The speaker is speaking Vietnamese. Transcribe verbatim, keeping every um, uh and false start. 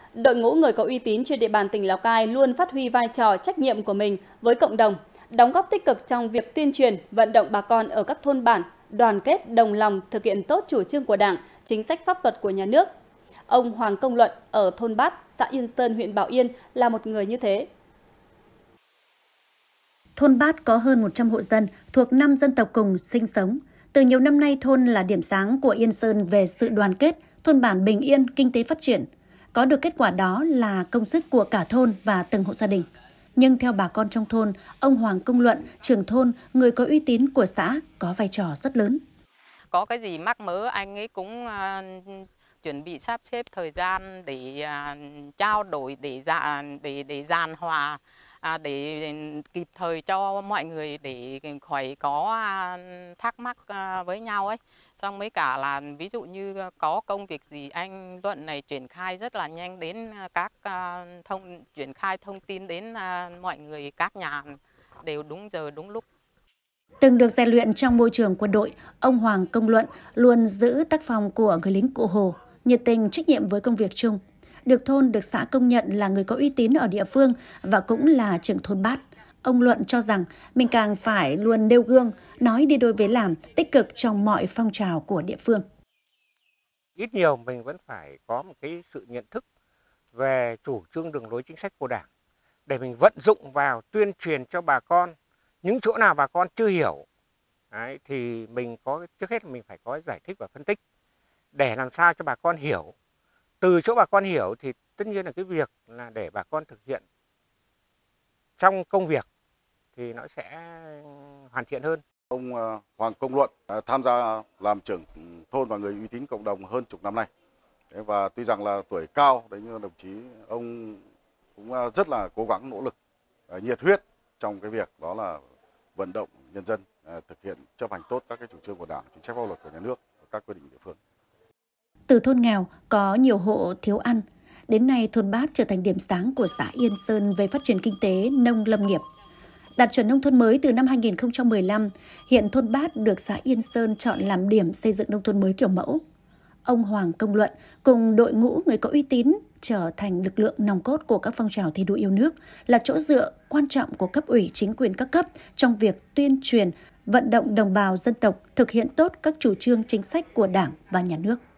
đội ngũ người có uy tín trên địa bàn tỉnh Lào Cai luôn phát huy vai trò trách nhiệm của mình với cộng đồng, đóng góp tích cực trong việc tuyên truyền, vận động bà con ở các thôn bản, đoàn kết đồng lòng thực hiện tốt chủ trương của Đảng, chính sách pháp luật của nhà nước. Ông Hoàng Công Luận ở thôn Bát, xã Yên Sơn, huyện Bảo Yên là một người như thế. Thôn Bát có hơn một trăm hộ dân thuộc năm dân tộc cùng sinh sống. Từ nhiều năm nay, thôn là điểm sáng của Yên Sơn về sự đoàn kết, thôn bản bình yên, kinh tế phát triển. Có được kết quả đó là công sức của cả thôn và từng hộ gia đình. Nhưng theo bà con trong thôn, ông Hoàng Công Luận, trưởng thôn, người có uy tín của xã, có vai trò rất lớn. Có cái gì mắc mớ anh ấy cũng uh, chuẩn bị sắp xếp thời gian để uh, trao đổi, để dạ, để để dàn hòa, uh, để kịp thời cho mọi người để khỏi có uh, thắc mắc uh, với nhau ấy. Xong mới cả là ví dụ như có công việc gì anh Luận này triển khai rất là nhanh đến các uh, thông triển khai thông tin đến uh, mọi người, các nhà đều đúng giờ đúng lúc. Từng được rèn luyện trong môi trường quân đội, ông Hoàng Công Luận luôn giữ tác phong của người lính Cụ Hồ, nhiệt tình, trách nhiệm với công việc chung. Được thôn, được xã công nhận là người có uy tín ở địa phương và cũng là trưởng thôn Bát. Ông Luận cho rằng mình càng phải luôn nêu gương, nói đi đôi với làm, tích cực trong mọi phong trào của địa phương. Ít nhiều mình vẫn phải có một cái sự nhận thức về chủ trương đường lối chính sách của Đảng để mình vận dụng vào tuyên truyền cho bà con. Những chỗ nào bà con chưa hiểu đấy, thì mình có trước hết mình phải có giải thích và phân tích để làm sao cho bà con hiểu. Từ chỗ bà con hiểu thì tất nhiên là cái việc là để bà con thực hiện trong công việc thì nó sẽ hoàn thiện hơn. Ông Hoàng Công Luận tham gia làm trưởng thôn và người uy tín cộng đồng hơn chục năm nay. Và tuy rằng là tuổi cao, đấy nhưng đồng chí ông cũng rất là cố gắng nỗ lực, nhiệt huyết trong cái việc đó là vận động nhân dân thực hiện chấp hành tốt các cái chủ trương của Đảng, chính sách pháp luật của nhà nước và các quy định địa phương. Từ thôn nghèo có nhiều hộ thiếu ăn, đến nay thôn Bát trở thành điểm sáng của xã Yên Sơn về phát triển kinh tế nông lâm nghiệp. Đạt chuẩn nông thôn mới từ năm hai nghìn không trăm mười lăm, hiện thôn Bát được xã Yên Sơn chọn làm điểm xây dựng nông thôn mới kiểu mẫu. Ông Hoàng Công Luận cùng đội ngũ người có uy tín trở thành lực lượng nòng cốt của các phong trào thi đua yêu nước, là chỗ dựa quan trọng của cấp ủy chính quyền các cấp trong việc tuyên truyền, vận động đồng bào dân tộc thực hiện tốt các chủ trương chính sách của Đảng và nhà nước.